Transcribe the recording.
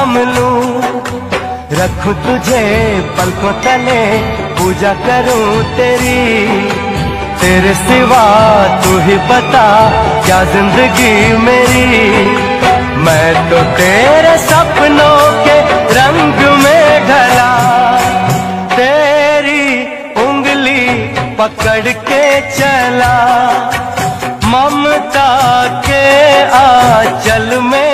थाम लूं, रखूं तुझे पलकों तले, पूजा करूं तेरी। तेरे सिवा तू ही बता क्या जिंदगी मेरी। मैं तो तेरे सपनों के रंग में ढला, तेरी उंगली पकड़ के चला। ममता के आंचल में